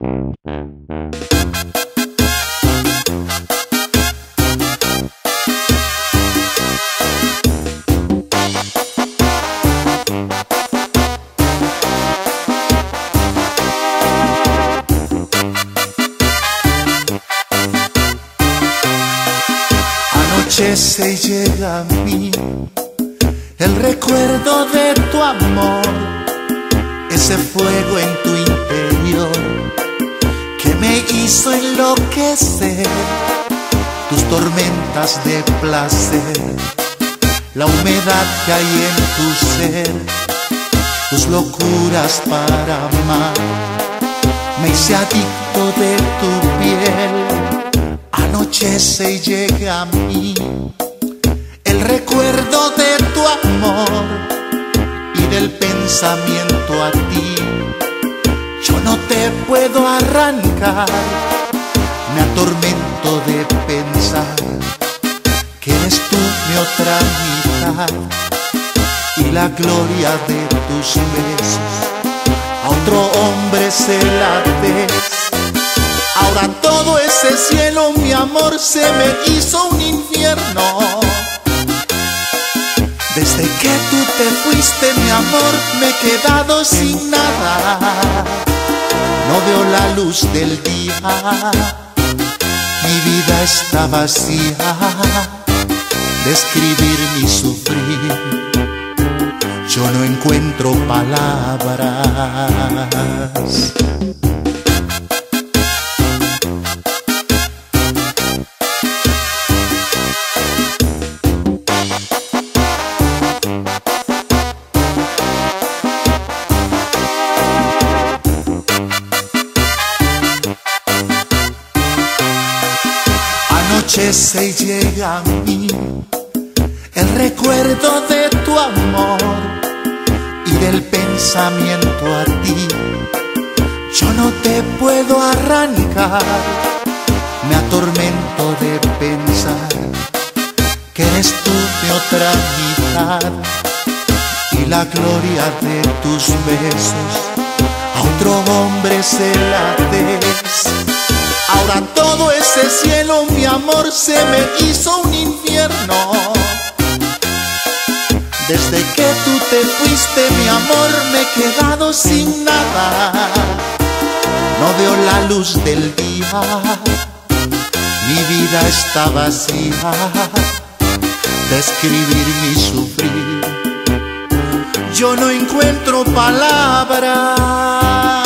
Anochece y llega a mí el recuerdo de tu amor, ese fuego en tu interior que me hizo enloquecer, tus tormentas de placer, la humedad que hay en tu ser, tus locuras para amar. Me hice adicto de tu piel. Anochece y llega a mí el recuerdo de tu amor y del pensamiento a ti. Yo no te puedo arrancar, me atormento de pensar que eres tú mi otra mitad y la gloria de tus besos a otro hombre se la des. Ahora todo ese cielo, mi amor, se me hizo un infierno. Desde que tú te fuiste, mi amor, me he quedado sin nada. No veo la luz del día, mi vida está vacía. De escribir mi sufrir, yo no encuentro palabras. Anochece y llega a mí el recuerdo de tu amor y del pensamiento a ti. Yo no te puedo arrancar, me atormento de pensar que eres tú mi otra mitad y la gloria de tus besos a otro hombre se la des. Ahora todo ese cielo, mi amor, se me hizo un infierno. Desde que tú te fuiste, mi amor, me he quedado sin nada. No veo la luz del día, mi vida está vacía. De escribir mi sufrir, yo no encuentro palabras.